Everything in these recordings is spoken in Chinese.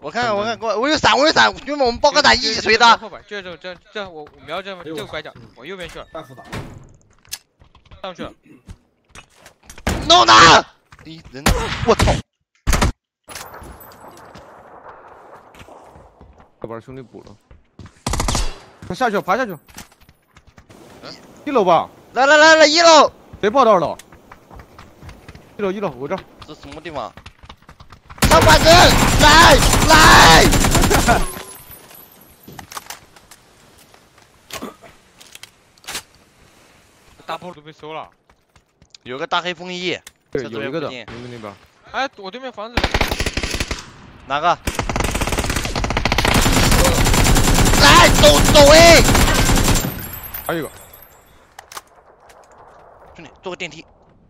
我看看，我有伞，兄弟们，我们包个伞一起锤他。 后边，就这，我瞄这个拐角，往右边去了。 太复杂。 上去了。 弄他！人，我操！ 要把兄弟补了。他下去了，爬下去了。1楼吧？ 来，1楼。 谁跑到2楼？1楼，我这。 这什么地方？上半身，来！ 大炮都被收了。 有个大黑枫叶。 对，有一个的，你们那边。 哎，我对面房子。 哪个？来，走 A。 还有一个。 兄弟，坐个电梯。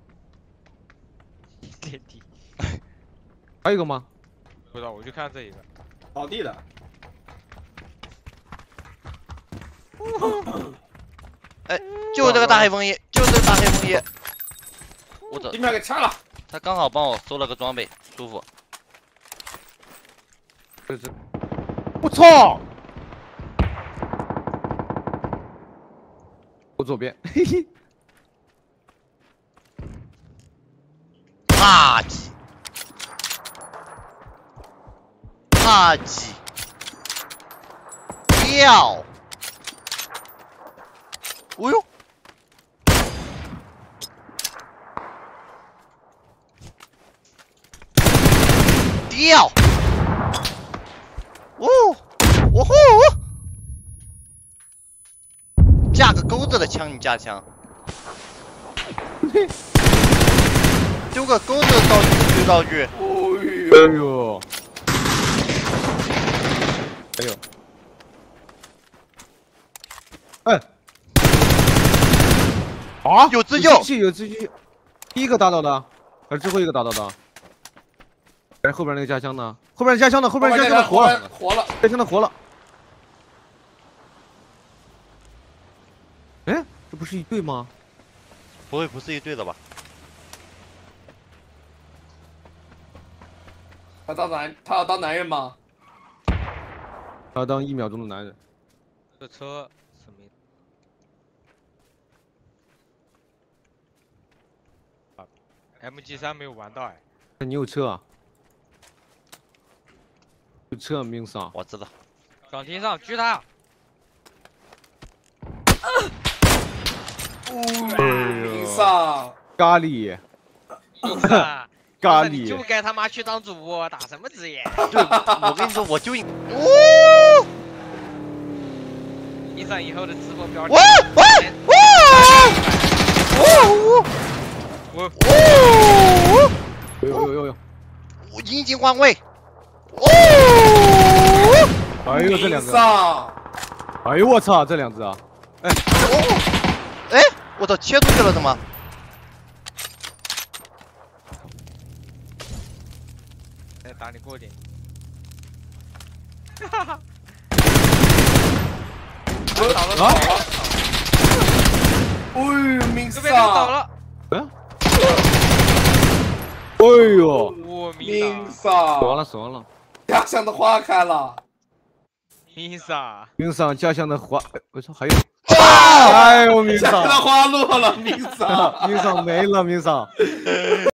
电梯。 还有一个吗？ 不知道，我就看这一个。 倒地的。 哎，就这个大黑枫叶，我走。 对面给拆了。 他刚好帮我收了个装备，舒服。 我操！我左边，嘿嘿。 垃圾，掉！哦呦！掉！哦吼！架个钩子的枪，你架枪。丢个钩子道具。 哎呦！哎！啊！ 有自救， 有自救。第一个打倒的，还是最后一个打倒的？哎，后边那个加枪呢？后边加枪的活了，加枪的活了。哎，这不是一队吗？ 不会不是一队的吧？ 他要当男人吗？ 他要当1秒钟的男人。 这车什么？MG3没有玩到哎。 你有车啊？有车命上。 我知道。 涨停上狙他。 命上。 咖喱。咖喱。 就该他妈去当主播，打什么职业？ 对，我跟你说，我就印上以后的直播标题。 有， 我引颈换位。 哎呦这2个！哎呦我操，这2只啊！ 哎，我操，切出去了怎么？ 再打你过点。倒了。 哎呦，命这边倒了。 哎呦！ 命上。 死完了。 家乡的花开了。 命上家乡的花，我操，还有。哎呦，命上。 家乡的花落了，命上。 命上没了，命上。